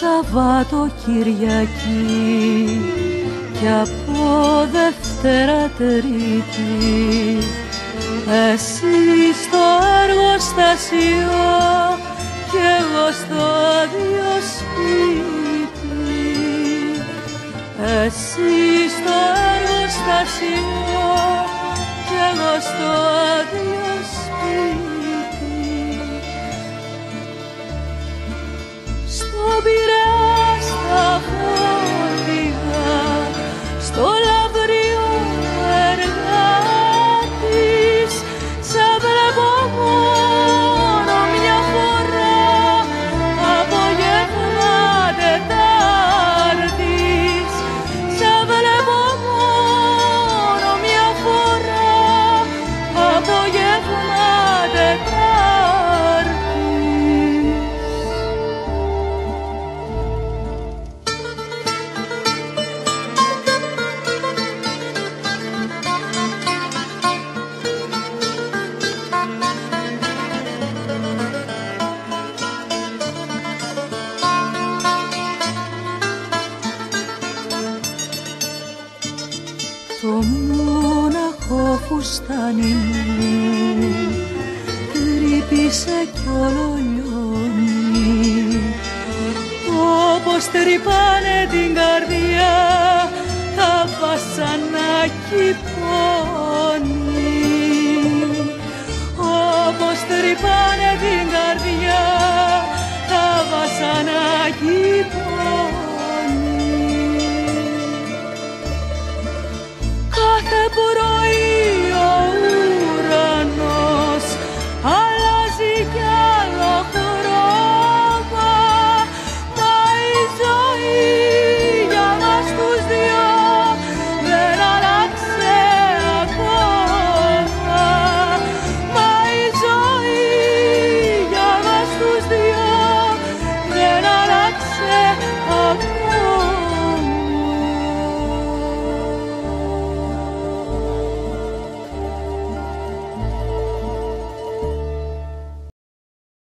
Σαββατοκυριακή κι από Δευτέρα Τρίτη εσύ στο εργοστάσιο κι εγώ στο διοσπίτι. Εσύ στο εργοστάσιο κι εγώ στο διοσπίτι. Στον Πειραιά στα φόρτηγα, στο λαύριο εργάτης, σε βλέπω μόνο μια φορά, απόγευμα Τετάρτης. Σε βλέπω μόνο μια φορά, απόγευμα Τετάρτης. Το μόναχο φουστάνι μου τρύπησε κι όλο λιώνει. Όπως τρυπάνε την καρδιά τα βασανάκι πόνι. Όπως τρυπάνε την καρδιά τα βασανάκι πόνι. Κάθε πρωί